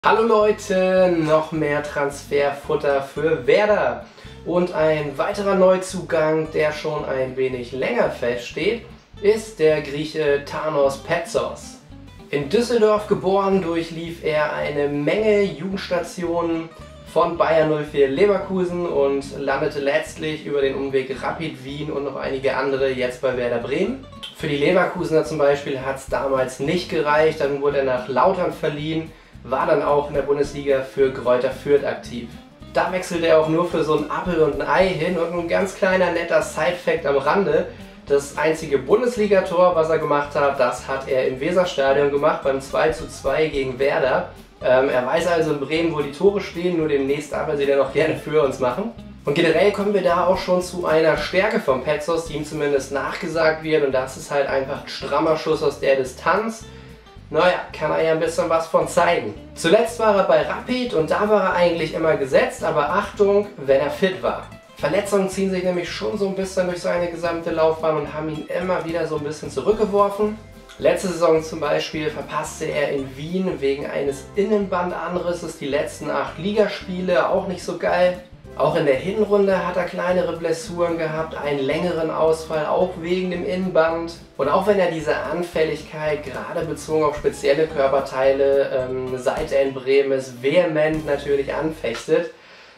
Hallo Leute, noch mehr Transferfutter für Werder und ein weiterer Neuzugang, der schon ein wenig länger feststeht, ist der Grieche Thanos Petsos. In Düsseldorf geboren, durchlief er eine Menge Jugendstationen von Bayer 04 Leverkusen und landete letztlich über den Umweg Rapid Wien und noch einige andere jetzt bei Werder Bremen. Für die Leverkusener zum Beispiel hat es damals nicht gereicht, dann wurde er nach Lautern verliehen, war dann auch in der Bundesliga für Greuther Fürth aktiv. Da wechselte er auch nur für so ein Appel und ein Ei hin und ein ganz kleiner netter Side-Fact am Rande. Das einzige Bundesligator, was er gemacht hat, das hat er im Weserstadion gemacht beim 2:2 gegen Werder. Er weiß also in Bremen, wo die Tore stehen, nur demnächst aber sie dann auch gerne für uns machen. Und generell kommen wir da auch schon zu einer Stärke von Petsos, die ihm zumindest nachgesagt wird, und das ist halt einfach ein strammer Schuss aus der Distanz. Naja, kann er ja ein bisschen was von zeigen. Zuletzt war er bei Rapid und da war er eigentlich immer gesetzt, aber Achtung, wenn er fit war. Verletzungen ziehen sich nämlich schon so ein bisschen durch seine gesamte Laufbahn und haben ihn immer wieder so ein bisschen zurückgeworfen. Letzte Saison zum Beispiel verpasste er in Wien wegen eines Innenbandanrisses die letzten 8 Ligaspiele, auch nicht so geil. Auch in der Hinrunde hat er kleinere Blessuren gehabt, einen längeren Ausfall, auch wegen dem Innenband. Und auch wenn er diese Anfälligkeit, gerade bezogen auf spezielle Körperteile, seit er in Bremen ist, vehement natürlich anfechtet,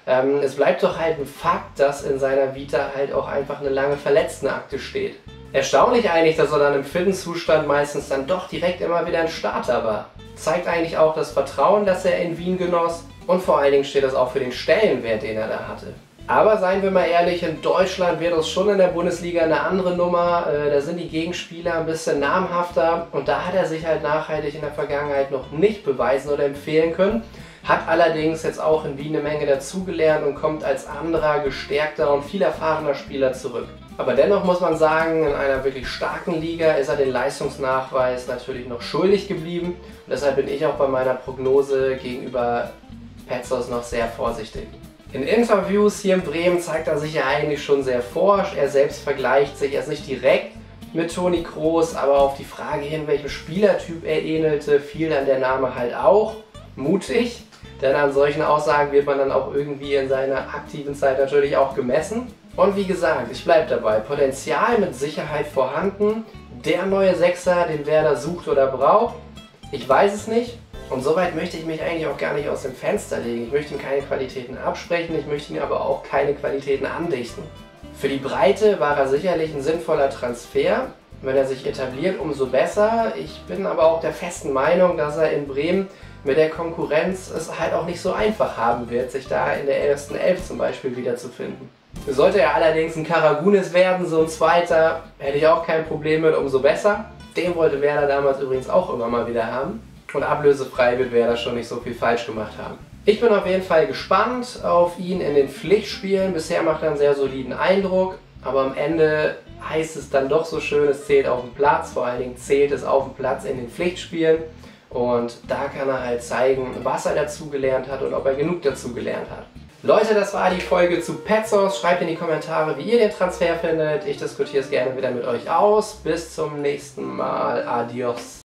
es bleibt doch halt ein Fakt, dass in seiner Vita halt auch einfach eine lange Verletztenakte steht. Erstaunlich eigentlich, dass er dann im fitten Zustand meistens dann doch direkt immer wieder ein Starter war. Zeigt eigentlich auch das Vertrauen, das er in Wien genoss. Und vor allen Dingen steht das auch für den Stellenwert, den er da hatte. Aber seien wir mal ehrlich, in Deutschland wird das schon in der Bundesliga eine andere Nummer. Da sind die Gegenspieler ein bisschen namhafter und da hat er sich halt nachhaltig in der Vergangenheit noch nicht beweisen oder empfehlen können. Hat allerdings jetzt auch in Wien eine Menge dazugelernt und kommt als anderer, gestärkter und viel erfahrener Spieler zurück. Aber dennoch muss man sagen, in einer wirklich starken Liga ist er den Leistungsnachweis natürlich noch schuldig geblieben. Und deshalb bin ich auch bei meiner Prognose gegenüber Petsos noch sehr vorsichtig. In Interviews hier in Bremen zeigt er sich ja eigentlich schon sehr forsch. Er selbst vergleicht sich erst nicht direkt mit Toni Kroos, aber auf die Frage hin, welchem Spielertyp er ähnelte, fiel dann der Name halt auch. Mutig, denn an solchen Aussagen wird man dann auch irgendwie in seiner aktiven Zeit natürlich auch gemessen. Und wie gesagt, ich bleibe dabei, Potenzial mit Sicherheit vorhanden. Der neue Sechser, den Werder sucht oder braucht, ich weiß es nicht. Und soweit möchte ich mich eigentlich auch gar nicht aus dem Fenster legen. Ich möchte ihm keine Qualitäten absprechen, ich möchte ihm aber auch keine Qualitäten andichten. Für die Breite war er sicherlich ein sinnvoller Transfer. Wenn er sich etabliert, umso besser. Ich bin aber auch der festen Meinung, dass er in Bremen mit der Konkurrenz es halt auch nicht so einfach haben wird, sich da in der ersten Elf zum Beispiel wiederzufinden. Sollte er allerdings ein Karagunis werden, so ein Zweiter, hätte ich auch kein Problem mit, umso besser. Den wollte Werder damals übrigens auch immer mal wieder haben. Und ablösefrei wird Werder schon nicht so viel falsch gemacht haben. Ich bin auf jeden Fall gespannt auf ihn in den Pflichtspielen. Bisher macht er einen sehr soliden Eindruck, aber am Ende heißt es dann doch so schön, es zählt auf dem Platz. Vor allen Dingen zählt es auf dem Platz in den Pflichtspielen. Und da kann er halt zeigen, was er dazugelernt hat und ob er genug dazugelernt hat. Leute, das war die Folge zu Petsos. Schreibt in die Kommentare, wie ihr den Transfer findet. Ich diskutiere es gerne wieder mit euch aus. Bis zum nächsten Mal. Adios.